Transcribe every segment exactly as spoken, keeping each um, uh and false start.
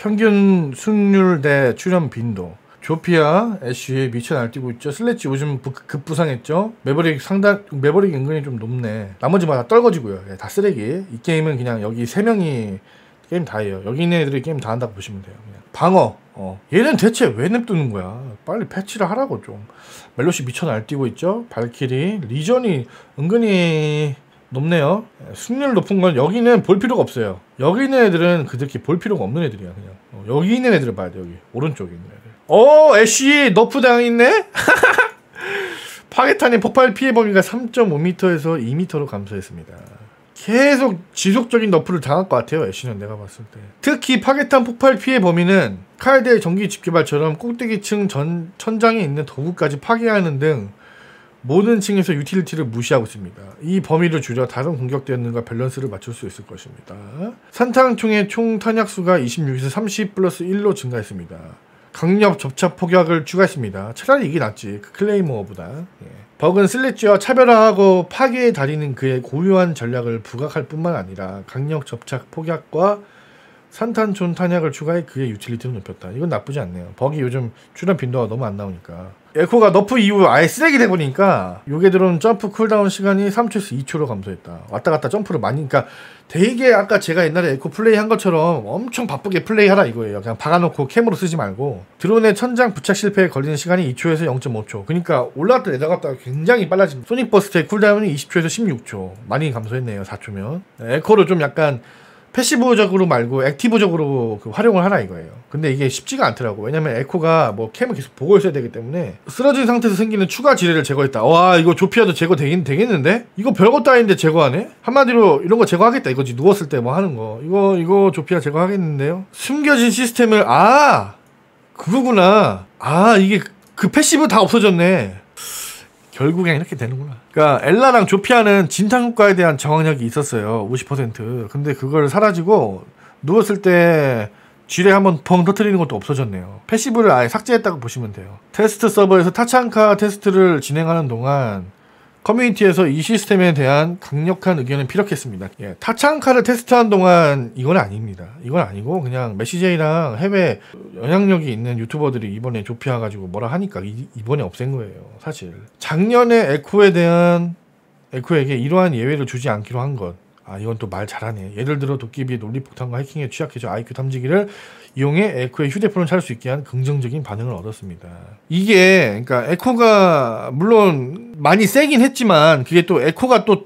평균 승률 대 출연 빈도. 조피아, 애쉬에 미쳐 날뛰고 있죠. 슬래치 요즘 급부상했죠. 매버릭 상당, 매버릭 은근히 좀 높네. 나머지마다 떨궈지고요. 예, 다 쓰레기. 이 게임은 그냥 여기 세 명이 게임 다 해요. 여기 있는 애들이 게임 다 한다고 보시면 돼요. 그냥. 방어. 어. 얘는 대체 왜 냅두는 거야? 빨리 패치를 하라고 좀. 멜로시 미쳐 날뛰고 있죠. 발키리. 리전이 은근히 높네요. 예, 승률 높은 건 여기는 볼 필요가 없어요. 여기 있는 애들은 그렇게 볼 필요가 없는 애들이야. 그냥. 어, 여기 있는 애들을 봐야 돼. 여기. 오른쪽에 있는 애들. 오, 애쉬 너프 당했네? 파괴탄의 폭발 피해 범위가 삼 점 오 미터에서 이 미터로 감소했습니다. 계속 지속적인 너프를 당할 것 같아요. 애쉬는 내가 봤을 때. 특히 파괴탄 폭발 피해 범위는 칼대의 전기 집게발처럼 꼭대기층 전, 천장에 있는 도구까지 파괴하는 등 모든 층에서 유틸리티를 무시하고 있습니다. 이 범위를 줄여 다른 공격 대응과 밸런스를 맞출 수 있을 것입니다. 산탄총의 총 탄약수가 이십육에서 삼십 플러스 일로 증가했습니다. 강력 접착 폭약을 추가했습니다. 차라리 이게 낫지. 그 클레이모어보다. 예. 버그는 슬래치와 차별화하고 파괴에 달이는 그의 고유한 전략을 부각할 뿐만 아니라 강력 접착 폭약과 산탄촌 탄약을 추가해 그의 유틸리티를 높였다. 이건 나쁘지 않네요. 버기 요즘 출연 빈도가 너무 안 나오니까. 에코가 너프 이후 아예 쓰레기 돼보니까 요게 들어온 점프 쿨다운 시간이 삼 초에서 이 초로 감소했다. 왔다 갔다 점프를 많이. 그러니까 되게 아까 제가 옛날에 에코 플레이 한 것처럼 엄청 바쁘게 플레이 하라 이거예요. 그냥 박아놓고 캠으로 쓰지 말고. 드론의 천장 부착 실패에 걸리는 시간이 이 초에서 영 점 오 초. 그러니까 올라갔다 내려갔다가 굉장히 빨라집니다. 소닉 버스트의 쿨다운이 이십 초에서 십육 초. 많이 감소했네요. 사 초면. 에코를 좀 약간 패시브적으로 말고 액티브적으로 그 활용을 하라 이거예요. 근데 이게 쉽지가 않더라고. 왜냐면 에코가 뭐 캠을 계속 보고 있어야 되기 때문에. 쓰러진 상태에서 생기는 추가 지뢰를 제거했다. 와, 이거 조피아도 제거 되긴 되겠는데? 이거 별것도 아닌데 제거하네? 한마디로 이런 거 제거하겠다 이거지. 누웠을 때 뭐 하는 거. 이거 이거 조피아 제거하겠는데요? 숨겨진 시스템을. 아, 그거구나. 아, 이게 그 패시브 다 없어졌네. 결국엔 이렇게 되는구나. 그러니까 엘라랑 조피아는 진탕 효과에 대한 저항력이 있었어요. 오십 퍼센트. 근데 그걸 사라지고 누웠을 때 지뢰 한번 펑 터뜨리는 것도 없어졌네요. 패시브를 아예 삭제했다고 보시면 돼요. 테스트 서버에서 타창카 테스트를 진행하는 동안 커뮤니티에서 이 시스템에 대한 강력한 의견을 피력했습니다. 예, 타창카를 테스트한 동안 이건 아닙니다. 이건 아니고 그냥 메시제이랑 해외 영향력이 있는 유튜버들이 이번에 조피아 가지고 뭐라 하니까 이, 이번에 없앤 거예요. 사실 작년에 에코에 대한 에코에게 이러한 예외를 주지 않기로 한 것. 아, 이건 또 말 잘하네. 예를 들어 도깨비의 논리폭탄과 해킹에 취약해져 아이큐 탐지기를 이용해 에코의 휴대폰을 찾을 수 있게 한 긍정적인 반응을 얻었습니다. 이게 그러니까 에코가 물론 많이 세긴 했지만 그게 또 에코가 또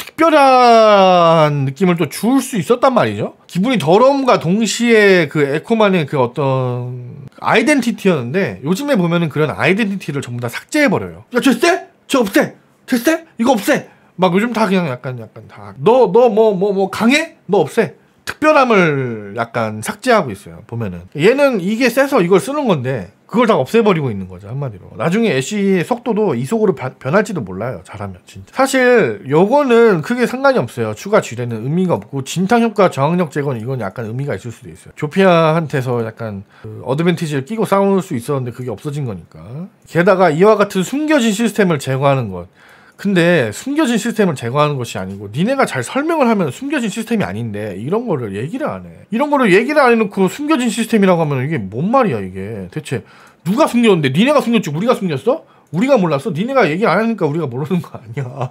특별한 느낌을 또 줄 수 있었단 말이죠. 기분이 더러움과 동시에 그 에코만의 그 어떤 아이덴티티였는데 요즘에 보면은 그런 아이덴티티를 전부 다 삭제해버려요. 야, 저 쎄? 저 없애? 저 쎄? 이거 없애? 막 요즘 다 그냥 약간 약간 다 너 너 뭐 뭐 뭐 강해? 너 없애? 특별함을 약간 삭제하고 있어요. 보면은 얘는 이게 세서 이걸 쓰는 건데 그걸 다 없애버리고 있는 거죠. 한마디로. 나중에 애쉬의 속도도 이속으로 변할지도 몰라요. 잘하면 진짜. 사실 요거는 크게 상관이 없어요. 추가 지뢰는 의미가 없고 진탕 효과 저항력 제거는 이건 약간 의미가 있을 수도 있어요. 조피아한테서 약간 그 어드밴티지를 끼고 싸울 수 있었는데 그게 없어진 거니까. 게다가 이와 같은 숨겨진 시스템을 제거하는 것. 근데 숨겨진 시스템을 제거하는 것이 아니고 니네가 잘 설명을 하면 숨겨진 시스템이 아닌데 이런 거를 얘기를 안 해. 이런 거를 얘기를 안 해놓고 숨겨진 시스템이라고 하면 이게 뭔 말이야 이게. 대체 누가 숨겼는데? 니네가 숨겼지 우리가 숨겼어? 우리가 몰랐어? 니네가 얘기 안 하니까 우리가 모르는 거 아니야.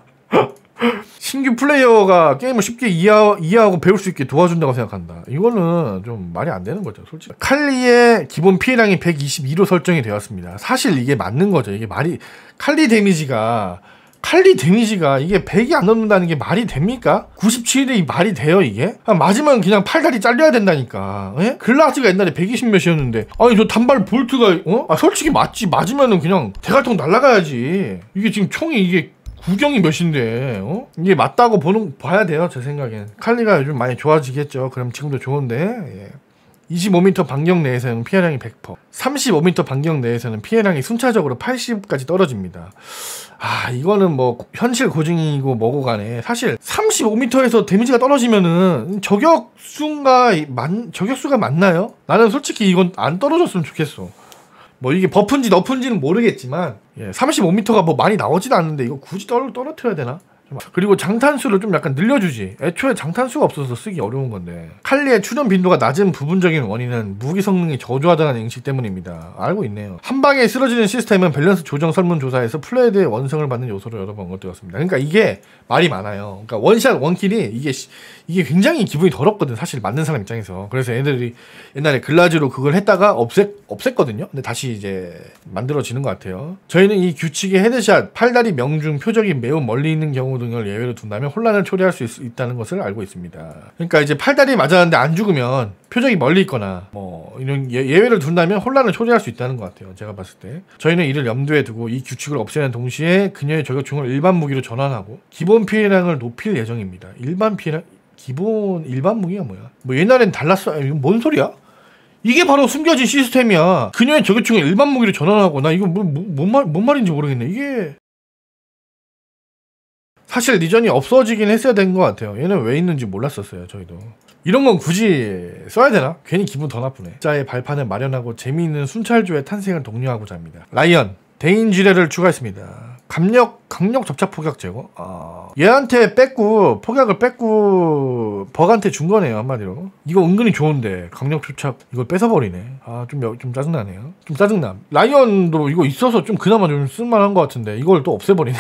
신규 플레이어가 게임을 쉽게 이해하, 이해하고 배울 수 있게 도와준다고 생각한다. 이거는 좀 말이 안 되는 거죠 솔직히. 칼리의 기본 피해량이 백이십이로 설정이 되었습니다. 사실 이게 맞는 거죠. 이게 말이 칼리 데미지가 칼리 데미지가 이게 백이 안 넘는다는 게 말이 됩니까? 구십칠이 말이 돼요 이게? 아, 맞으면 그냥 팔다리 잘려야 된다니까. 예? 글라즈가 옛날에 백이십 몇이었는데 아니 저 단발 볼트가 어? 아 솔직히 맞지. 맞으면은 그냥 대갈통 날아가야지. 이게 지금 총이 이게 구경이 몇인데 어? 이게 맞다고 보는 봐야 돼요 제 생각엔. 칼리가 요즘 많이 좋아지겠죠. 그럼 지금도 좋은데 예. 이십오 미터 반경 내에서는 피해량이 백 퍼센트, 삼십오 미터 반경 내에서는 피해량이 순차적으로 팔십까지 떨어집니다. 아 이거는 뭐 현실 고증이고 뭐고 간에 사실 삼십오 미터에서 데미지가 떨어지면은 저격수가 만, 저격수가 맞나요? 나는 솔직히 이건 안 떨어졌으면 좋겠어. 뭐 이게 버프인지 너프인지는 모르겠지만 예, 삼십오 미터가 뭐 많이 나오지도 않는데 이거 굳이 떨, 떨어뜨려야 되나? 그리고 장탄수를 좀 약간 늘려주지. 애초에 장탄수가 없어서 쓰기 어려운 건데. 칼리의 출현 빈도가 낮은 부분적인 원인은 무기 성능이 저조하다는 인식 때문입니다. 알고 있네요. 한 방에 쓰러지는 시스템은 밸런스 조정 설문조사에서 플레이드의 원성을 받는 요소로 여러 번 언급되었습니다. 그러니까 이게 말이 많아요. 그러니까 원샷 원킬이 이게 이게 굉장히 기분이 더럽거든. 사실 맞는 사람 입장에서. 그래서 애들이 옛날에 글라즈로 그걸 했다가 없앴 없앴거든요. 근데 다시 이제 만들어지는 것 같아요. 저희는 이 규칙의 헤드샷, 팔다리 명중, 표적이 매우 멀리 있는 경우 등을 예외로 둔다면 혼란을 초래할 수 있, 있다는 것을 알고 있습니다. 그러니까 이제 팔다리 맞았는데 안 죽으면 표적이 멀리 있거나 뭐 이런 예, 예외를 둔다면 혼란을 초래할 수 있다는 것 같아요. 제가 봤을 때. 저희는 이를 염두에 두고 이 규칙을 없애는 동시에 그녀의 저격총을 일반 무기로 전환하고 기본 피해량을 높일 예정입니다. 일반 피해량 기본 일반 무기가 뭐야? 뭐 옛날엔 달랐어. 이거 뭔 소리야? 이게 바로 숨겨진 시스템이야. 그녀의 저격총을 일반 무기로 전환하고 나 이거 뭐, 뭐, 뭔, 말, 뭔 말인지 모르겠네. 이게 사실 리전이 없어지긴 했어야 된 것 같아요. 얘는 왜 있는지 몰랐었어요. 저희도. 이런 건 굳이 써야 되나? 괜히 기분 더 나쁘네. 자의 발판을 마련하고 재미있는 순찰조의 탄생을 독려하고자 합니다. 라이언 대인지뢰를 추가했습니다. 강력 강력 접착 폭약 제거. 아, 얘한테 뺏고 폭약을 뺏고 버그한테 준 거네요. 한마디로. 이거 은근히 좋은데 강력 접착 이걸 뺏어버리네. 아, 좀 좀 짜증나네요. 좀 짜증나. 라이언도 이거 있어서 좀 그나마 좀 쓸만한 것 같은데 이걸 또 없애버리네.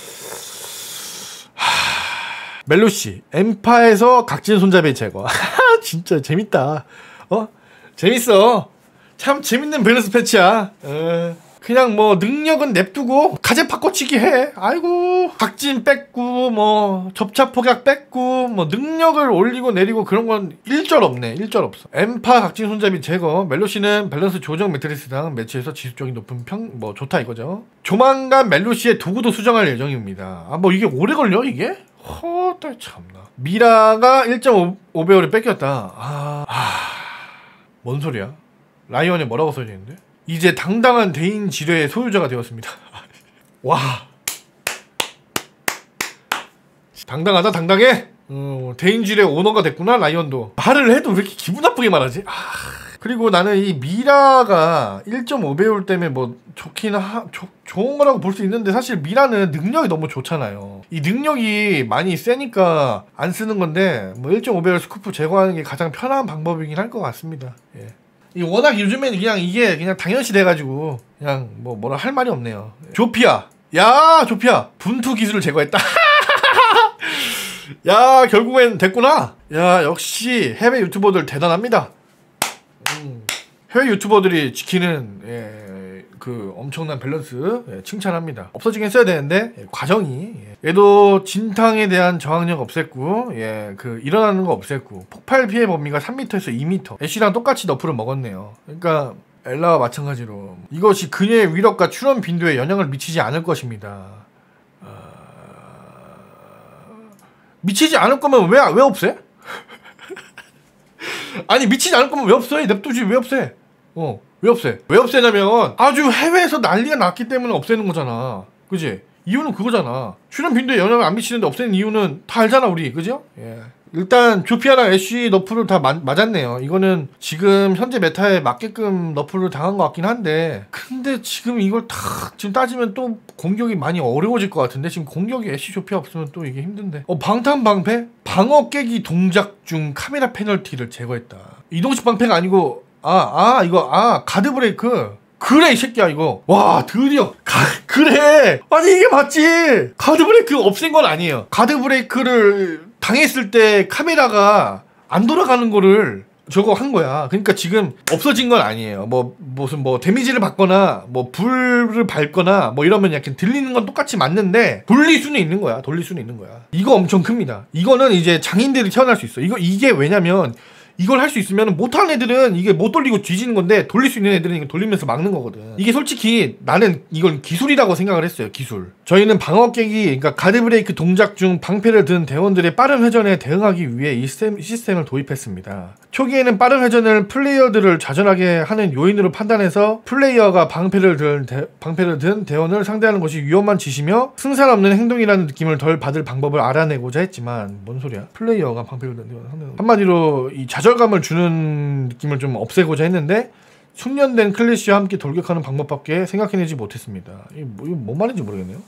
멜로시 엠파에서 각진 손잡이 제거. 진짜 재밌다. 어? 재밌어. 참 재밌는 밸런스 패치야. 어. 그냥 뭐 능력은 냅두고 가제 바꿔치기 해. 아이고 각진 뺏고 뭐 접착 폭약 뺏고 뭐 능력을 올리고 내리고 그런 건 일절 없네. 일절 없어. 엠파 각진 손잡이 제거. 멜로시는 밸런스 조정 매트리스당 매치에서 지속적인 높은 평 뭐 좋다 이거죠. 조만간 멜로시의 도구도 수정할 예정입니다. 아 뭐 이게 오래 걸려 이게? 허다 참나. 미라가 일 점 오 배율을 뺏겼다. 아, 아... 뭔 소리야? 라이언에 뭐라고 써져있는데? 이제 당당한 대인 지뢰의 소유자가 되었습니다. 와, 당당하다. 당당해. 어, 대인 지뢰 오너가 됐구나. 라이언도 말을 해도 왜 이렇게 기분 나쁘게 말하지? 아, 그리고 나는 이 미라가 일 점 오 배율 때문에 뭐 좋긴 하, 조, 좋은 거라고 볼 수 있는데 사실 미라는 능력이 너무 좋잖아요. 이 능력이 많이 세니까 안 쓰는 건데 뭐 일 점 오 배율 스쿠프 제거하는 게 가장 편한 방법이긴 할 것 같습니다. 예. 이 워낙 요즘에는 그냥 이게 그냥 당연시 돼가지고 그냥 뭐 뭐라 할 말이 없네요. 조피아, 야 조피아 분투 기술을 제거했다. 야 결국엔 됐구나. 야 역시 해외 유튜버들 대단합니다. 음, 해외 유튜버들이 지키는 예, 그 엄청난 밸런스 예, 칭찬합니다. 없어지긴 써야 되는데 예, 과정이 예. 얘도 진탕에 대한 저항력 없앴고 예, 그 일어나는 거 없앴고 폭발 피해 범위가 삼 미터에서 이 미터. 애쉬랑 똑같이 너프를 먹었네요. 그러니까 엘라와 마찬가지로 이것이 그녀의 위력과 출현 빈도에 영향을 미치지 않을 것입니다. 어... 미치지 않을 거면 왜 왜 없애? 아니 미치지 않을 거면 왜 없애? 냅두지 왜 없애? 어, 왜 없애? 왜 없애냐면 아주 해외에서 난리가 났기 때문에 없애는 거잖아. 그지? 이유는 그거잖아. 출현 빈도에 영향을 안 미치는데 없애는 이유는 다 알잖아 우리. 그죠? 예. 일단 조피아랑 애쉬 너프를 다 마, 맞았네요. 이거는 지금 현재 메타에 맞게끔 너프를 당한 것 같긴 한데 근데 지금 이걸 다 지금 따지면 또 공격이 많이 어려워질 것 같은데 지금 공격이 애쉬 조피아 없으면 또 이게 힘든데. 어 방탄 방패? 방어 깨기 동작 중 카메라 페널티를 제거했다. 이동식 방패가 아니고 아 아 이거 아 가드 브레이크. 그래 이 새끼야 이거. 와 드디어 가, 그래. 아니 이게 맞지. 가드 브레이크 없앤 건 아니에요. 가드 브레이크를 당했을 때 카메라가 안 돌아가는 거를 저거 한 거야. 그러니까 지금 없어진 건 아니에요. 뭐 무슨 뭐 데미지를 받거나 뭐 불을 밟거나 뭐 이러면 약간 들리는 건 똑같이 맞는데 돌릴 수는 있는 거야. 돌릴 수는 있는 거야. 이거 엄청 큽니다. 이거는 이제 장인들이 태어날 수 있어. 이거 이게 왜냐면 이걸 할 수 있으면 못하는 애들은 이게 못 돌리고 뒤지는 건데 돌릴 수 있는 애들은 이거 돌리면서 막는 거거든. 이게 솔직히 나는 이건 기술이라고 생각을 했어요. 기술. 저희는 방어 깨기 그러니까 가드 브레이크 동작 중 방패를 든 대원들의 빠른 회전에 대응하기 위해 이 시스템, 시스템을 도입했습니다. 초기에는 빠른 회전을 플레이어들을 좌절하게 하는 요인으로 판단해서 플레이어가 방패를 든, 대, 방패를 든 대원을 상대하는 것이 위험한 짓이며 승산 없는 행동이라는 느낌을 덜 받을 방법을 알아내고자 했지만 뭔 소리야? 플레이어가 방패를 든 대원을 상대하는 한마디로 이 좌절감을 주는 느낌을 좀 없애고자 했는데 숙련된 클래시와 함께 돌격하는 방법밖에 생각해내지 못했습니다. 이게 뭐, 이거 뭔 말인지 모르겠네요.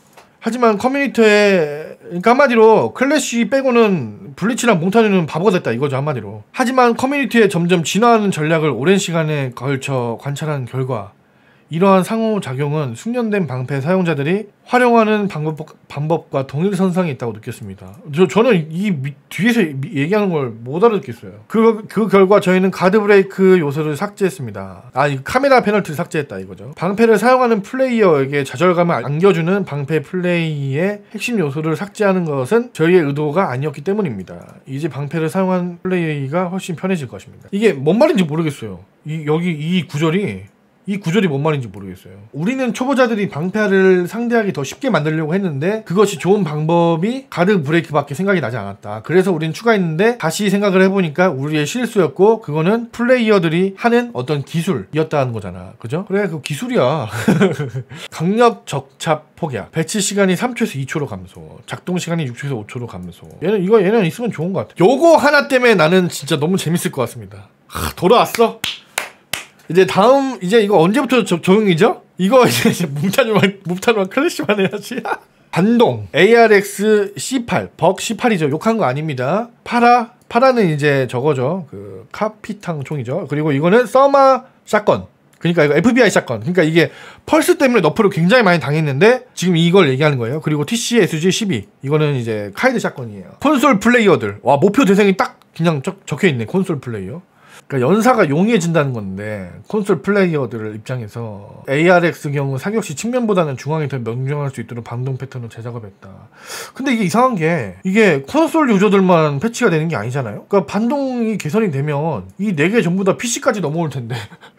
하지만 커뮤니티에, 그러니까 한마디로 클래시 빼고는 블리치랑 몽타뉴는 바보가 됐다 이거죠, 한마디로. 하지만 커뮤니티에 점점 진화하는 전략을 오랜 시간에 걸쳐 관찰한 결과 이러한 상호작용은 숙련된 방패 사용자들이 활용하는 방법, 방법과 동일선상에 있다고 느꼈습니다. 저, 저는 이 미, 뒤에서 미, 얘기하는 걸 못 알아듣겠어요. 그, 그 결과 저희는 가드 브레이크 요소를 삭제했습니다. 아, 이 카메라 페널티를 삭제했다 이거죠. 방패를 사용하는 플레이어에게 좌절감을 안겨주는 방패 플레이의 핵심 요소를 삭제하는 것은 저희의 의도가 아니었기 때문입니다. 이제 방패를 사용한 플레이가 훨씬 편해질 것입니다. 이게 뭔 말인지 모르겠어요. 이, 여기 이 구절이 이 구절이 뭔 말인지 모르겠어요. 우리는 초보자들이 방패를 상대하기 더 쉽게 만들려고 했는데 그것이 좋은 방법이 가드 브레이크밖에 생각이 나지 않았다. 그래서 우린 추가했는데 다시 생각을 해보니까 우리의 실수였고 그거는 플레이어들이 하는 어떤 기술이었다는 거잖아. 그죠? 그래, 그 기술이야. 강력 적착 폭약. 배치 시간이 삼 초에서 이 초로 감소. 작동 시간이 육 초에서 오 초로 감소. 얘는 이거 얘는 있으면 좋은 것 같아. 요거 하나 때문에 나는 진짜 너무 재밌을 것 같습니다. 하, 돌아왔어. 이제 다음 이제 이거 언제부터 저, 적용이죠? 이거 이제 뭉타누만 뭉타누만 클래시만 해야지. 반동 에이알엑스 씨 팔 벅 씨 팔이죠. 욕한 거 아닙니다. 파라 파라는 이제 저거죠. 그 카피탕 총이죠. 그리고 이거는 서마 샷건. 그러니까 이거 에프비아이 샷건. 그러니까 이게 펄스 때문에 너프를 굉장히 많이 당했는데 지금 이걸 얘기하는 거예요. 그리고 티씨에스지 십이 이거는 이제 카이드 샷건이에요. 콘솔 플레이어들. 와, 목표 대상이 딱 그냥 적, 적혀 있네. 콘솔 플레이어. 그러니까 연사가 용이해진다는 건데 콘솔 플레이어들 입장에서 에이알엑스 경우 사격 시 측면보다는 중앙이 더 명중할 수 있도록 반동 패턴을 재작업했다. 근데 이게 이상한 게 이게 콘솔 유저들만 패치가 되는 게 아니잖아요. 그러니까 반동이 개선이 되면 이 네 개 전부 다 피씨까지 넘어올 텐데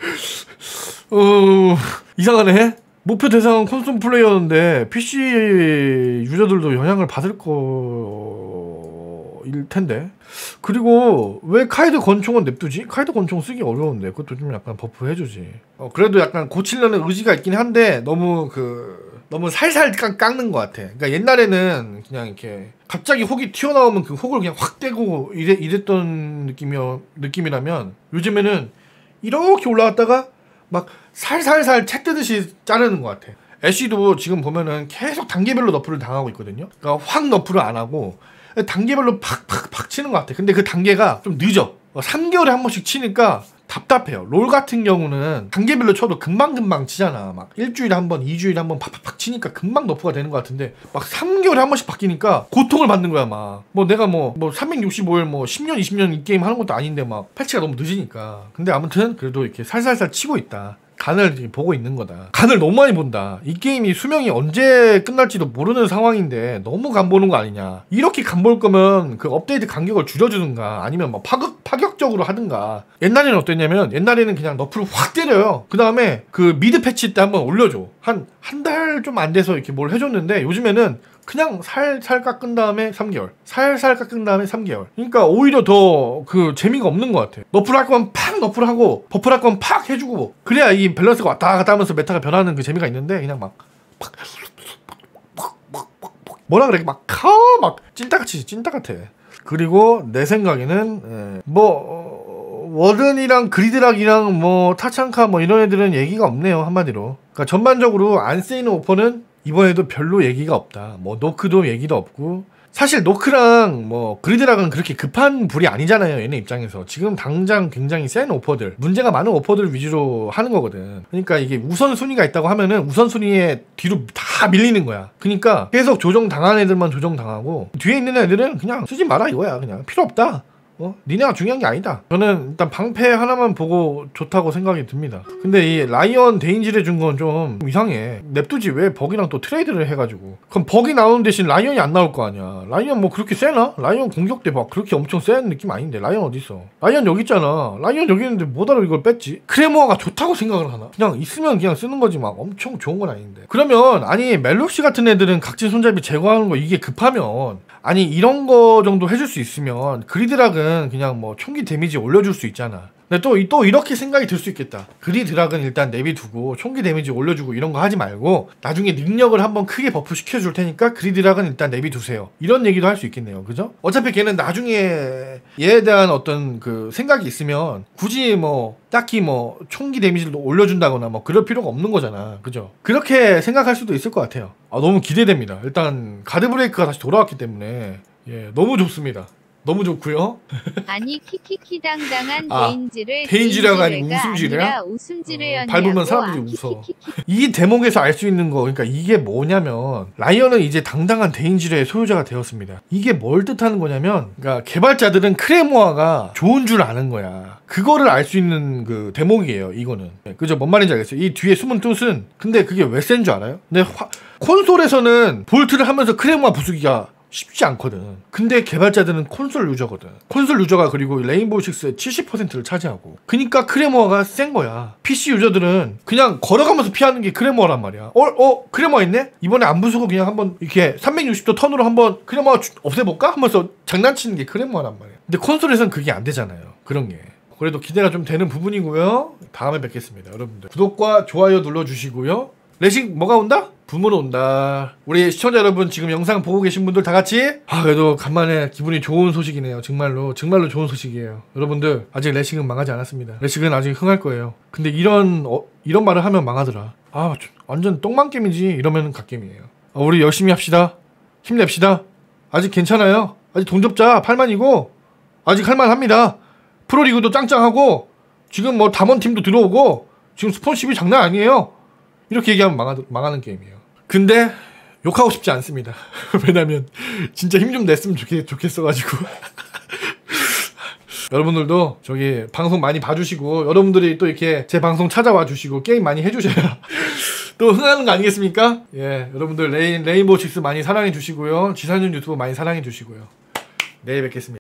어... 이상하네. 목표 대상은 콘솔 플레이어인데 피씨 유저들도 영향을 받을 거일 텐데. 그리고 왜 카이드 권총은 냅두지? 카이드 권총 쓰기 어려운데 그것도 좀 약간 버프 해주지. 어, 그래도 약간 고치려는 의지가 있긴 한데 너무 그 너무 살살 깎는 것 같아. 그러니까 옛날에는 그냥 이렇게 갑자기 혹이 튀어나오면 그 혹을 그냥 확 떼고 이래, 이랬던 느낌이요, 느낌이라면 요즘에는 이렇게 올라갔다가 막 살살살 채 뜨듯이 자르는 것 같아. 애쉬도 지금 보면은 계속 단계별로 너프를 당하고 있거든요. 그러니까 확 너프를 안 하고 단계별로 팍팍팍 치는 것 같아. 근데 그 단계가 좀 늦어. 삼 개월에 한 번씩 치니까 답답해요. 롤 같은 경우는 단계별로 쳐도 금방금방 치잖아. 막 일주일에 한 번, 이주일에 한 번 팍팍팍 치니까 금방 너프가 되는 것 같은데 막 삼 개월에 한 번씩 바뀌니까 고통을 받는 거야. 막 뭐 내가 뭐 뭐 삼백육십오 일 뭐 십 년, 이십 년 이 게임 하는 것도 아닌데 막 패치가 너무 늦으니까. 근데 아무튼 그래도 이렇게 살살살 치고 있다. 간을 보고 있는 거다. 간을 너무 많이 본다. 이 게임이 수명이 언제 끝날지도 모르는 상황인데 너무 간 보는 거 아니냐. 이렇게 간 볼 거면 그 업데이트 간격을 줄여주든가 아니면 뭐 파격, 파격적으로 하든가. 옛날에는 어땠냐면 옛날에는 그냥 너프를 확 때려요. 그 다음에 그 미드 패치 때 한번 올려줘. 한 한 달 좀 안 돼서 이렇게 뭘 해줬는데 요즘에는 그냥 살살 깎은 다음에 삼 개월 살살 깎은 다음에 삼 개월. 그러니까 오히려 더 그 재미가 없는 것 같아. 너프를 할 거면 팍 너프를 하고 버프를 할 거면 팍 해주고 그래야 이 밸런스가 왔다 갔다 하면서 메타가 변하는 그 재미가 있는데 그냥 막 팍 뭐라 그래 막 카 막 찐따같이 찐따같아. 그리고 내 생각에는 에, 뭐 어, 워든이랑 그리드락이랑 뭐 타창카 뭐 이런 애들은 얘기가 없네요. 한마디로. 그러니까 전반적으로 안 쓰이는 오퍼는 이번에도 별로 얘기가 없다. 뭐 노크도 얘기도 없고 사실 노크랑 뭐 그리드락은 그렇게 급한 불이 아니잖아요. 얘네 입장에서 지금 당장 굉장히 센 오퍼들 문제가 많은 오퍼들 위주로 하는 거거든. 그러니까 이게 우선순위가 있다고 하면은 우선순위에 뒤로 다 밀리는 거야. 그러니까 계속 조정 당한 애들만 조정 당하고 뒤에 있는 애들은 그냥 쓰지 마라 이거야. 그냥 필요 없다. 어? 니네가 중요한 게 아니다. 저는 일단 방패 하나만 보고 좋다고 생각이 듭니다. 근데 이 라이언 데인지를 준 건 좀 이상해. 냅두지 왜 버기랑 또 트레이드를 해가지고. 그럼 버기 나오는 대신 라이언이 안 나올 거 아니야. 라이언 뭐 그렇게 세나? 라이언 공격대 막 그렇게 엄청 센 느낌 아닌데. 라이언 어딨어? 라이언 여기 있잖아. 라이언 여기 있는데 뭐하러 이걸 뺐지? 크레모아가 좋다고 생각을 하나? 그냥 있으면 그냥 쓰는 거지 막 엄청 좋은 건 아닌데. 그러면 아니 멜록시 같은 애들은 각진 손잡이 제거하는 거 이게 급하면 아니 이런 거 정도 해줄 수 있으면 그리드락은 그냥 뭐 총기 데미지 올려줄 수 있잖아. 근데 또, 또 이렇게 생각이 들 수 있겠다. 그리 드락은 일단 내비두고 총기 데미지 올려주고 이런 거 하지 말고 나중에 능력을 한번 크게 버프 시켜줄 테니까 그리 드락은 일단 내비두세요. 이런 얘기도 할 수 있겠네요. 그죠? 어차피 걔는 나중에 얘에 대한 어떤 그 생각이 있으면 굳이 뭐 딱히 뭐 총기 데미지를 올려준다거나 뭐 그럴 필요가 없는 거잖아. 그죠? 그렇게 생각할 수도 있을 것 같아요. 아, 너무 기대됩니다. 일단 가드 브레이크가 다시 돌아왔기 때문에 예, 너무 좋습니다. 너무 좋고요. 아니 키키키 당당한 아, 데인지를 데인지라가 아니고 웃음지래야? 웃음지래였냐고. 어, 밟으면 사람들이 웃어. 이 대목에서 알 수 있는 거, 그러니까 이게 뭐냐면 라이언은 이제 당당한 데인지레의 소유자가 되었습니다. 이게 뭘 뜻하는 거냐면, 그러니까 개발자들은 크레모아가 좋은 줄 아는 거야. 그거를 알 수 있는 그 대목이에요. 이거는. 그죠? 뭔 말인지 알겠어요. 이 뒤에 숨은 뜻은 근데 그게 왜 센 줄 알아요? 근데 화, 콘솔에서는 볼트를 하면서 크레모아 부수기가 쉽지 않거든. 근데 개발자들은 콘솔 유저거든. 콘솔 유저가 그리고 레인보우 식스의 칠십 퍼센트를 차지하고. 그니까 크레모아가 센 거야. 피씨 유저들은 그냥 걸어가면서 피하는 게 크레모아란 말이야. 어? 어? 크레모아 있네? 이번에 안 부수고 그냥 한번 이렇게 삼백육십 도 턴으로 한번 크레모아 없애볼까? 하면서 장난치는 게 크레모아란 말이야. 근데 콘솔에서는 그게 안 되잖아요. 그런 게. 그래도 기대가 좀 되는 부분이고요. 다음에 뵙겠습니다. 여러분들 구독과 좋아요 눌러주시고요. 레식 뭐가 온다? 붐으로 온다. 우리 시청자 여러분 지금 영상 보고 계신 분들 다 같이 아 그래도 간만에 기분이 좋은 소식이네요. 정말로 정말로 좋은 소식이에요. 여러분들 아직 레식은 망하지 않았습니다. 레식은 아직 흥할 거예요. 근데 이런 어, 이런 말을 하면 망하더라. 아 완전 똥망게임이지 이러면 갓게임이에요. 아, 우리 열심히 합시다. 힘냅시다. 아직 괜찮아요. 아직 동접자 팔만이고 아직 할만합니다. 프로리그도 짱짱하고 지금 뭐 담원팀도 들어오고 지금 스폰십이 장난 아니에요. 이렇게 얘기하면 망하, 망하는 게임이에요. 근데 욕하고 싶지 않습니다. 왜냐면 진짜 힘 좀 냈으면 좋겠, 좋겠어가지고 여러분들도 저기 방송 많이 봐주시고 여러분들이 또 이렇게 제 방송 찾아와 주시고 게임 많이 해주셔야 또 흥하는 거 아니겠습니까? 예, 여러분들 레인, 레인보우 식스 많이 사랑해 주시고요. 지산준 유튜브 많이 사랑해 주시고요. 내일 뵙겠습니다.